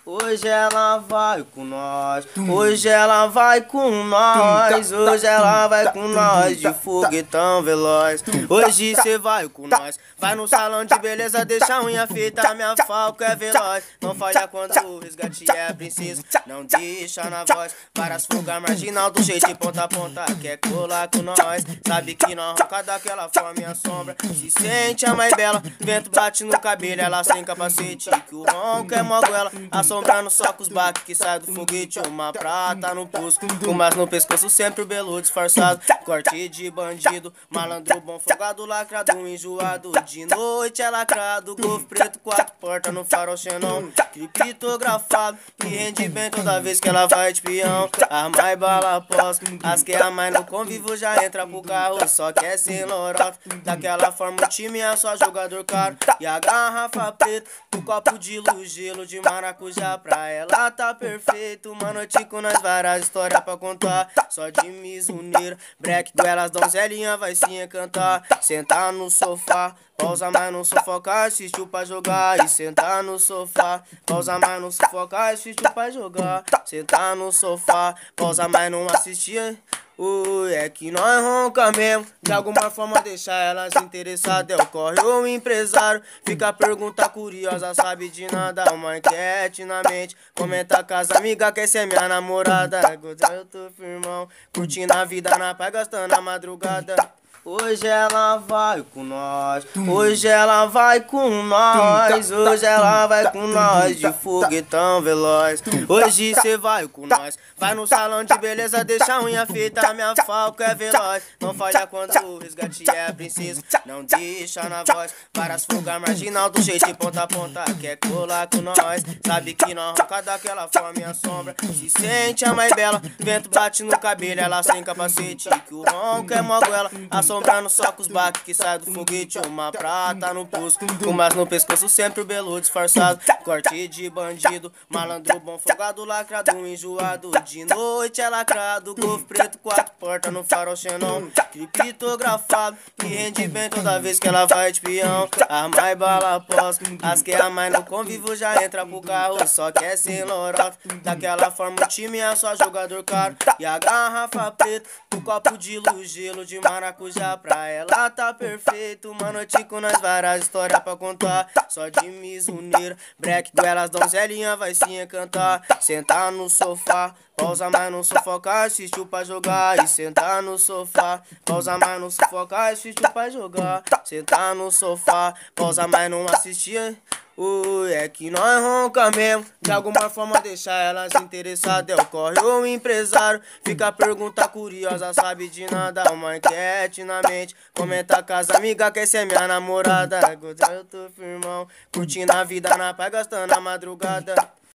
Hoje ela vai com nós, hoje ela vai com nós, hoje ela vai com nós de foguetão veloz. Hoje cê vai com nós, vai no salão de beleza, deixa a unha feita, minha falca é veloz. Não falha quando o resgate é preciso, não deixa na voz. Várias fugas marginal do jeito de ponta a ponta, quer colar com nós. Sabe que não arranca daquela forma minha sombra, se sente a mais bela. Vento bate no cabelo, ela sem capacete, que o ronco é moguela. Assombrando só com os baques que sai do foguete, uma prata no pulso, com mas no pescoço sempre o belo disfarçado. Corte de bandido, malandro bom, folgado, lacrado, enjoado. De noite é lacrado, golfe preto, 4 portas no farol xenon. Criptografado, que rende bem toda vez que ela vai de peão. Arma e bala após, as que a mais no convívio já entra pro carro, só quer ser lorota. Daquela forma o time é só jogador caro. E a garrafa preta, o copo de luz, gelo de maracujá pra ela tá perfeito. Uma noite com nós, várias histórias pra contar, só de misuneira. Break, goelas, donzelinha vai se encantar. Sentar no sofá, pausa mais não sufocar, assistiu pra jogar. E sentar no sofá, pausa mais não sufocar, assistiu pra jogar. Sentar no sofá, pausa mais não assistir. É que nós ronca mesmo, de alguma forma deixar elas interessadas. É o corre o empresário, fica a pergunta curiosa, sabe de nada. Uma enquete na mente, comenta com as amigas que essa é minha namorada. Agora eu tô firmão, curtindo a vida na paz, gastando a madrugada. Hoje ela vai com nós, hoje ela vai com nós, hoje ela vai com nós de foguetão veloz. Hoje cê vai com nós, vai no salão de beleza, deixa a unha feita, minha falca é veloz. Não falha quando o resgate é preciso, não deixa na voz. Várias fugas marginal do jeito de ponta a ponta, quer colar com nós. Sabe que não arranca daquela forma minha sombra, se sente a mais bela. Vento bate no cabelo, ela sem capacete, que o ronco é moguela. Assombrando só com os baques que sai do foguete, uma prata no pulso, com mas no pescoço sempre o belo disfarçado. Corte de bandido, malandro bom, folgado, lacrado, enjoado. De noite é lacrado, golfe preto, 4 portas no farol xenon. Criptografado, que rende bem toda vez que ela vai de peão. Arma e bala após, as que a mais no convívio já entra pro carro, só quer ser lorota. Daquela forma o time é só jogador caro. E a garrafa preta, o copo de luz, gelo de maracujá pra ela tá perfeito. Uma noite com nós, várias histórias pra contar, só de misuneira. Break, goelas, donzelinha vai se encantar. Sentar no sofá, pausa mais não sufocar, assistiu pra jogar. E sentar no sofá, pausa mais não sufocar, assistiu pra jogar. Sentar no sofá, pausa mais não assistir. É que nós ronca mesmo, de alguma forma deixar elas interessadas. É o corre o empresário, fica a pergunta curiosa, sabe de nada. Uma enquete na mente, comenta com as amigas que essa é minha namorada. Agora eu tô firmão, curtindo a vida na paz, gastando a madrugada.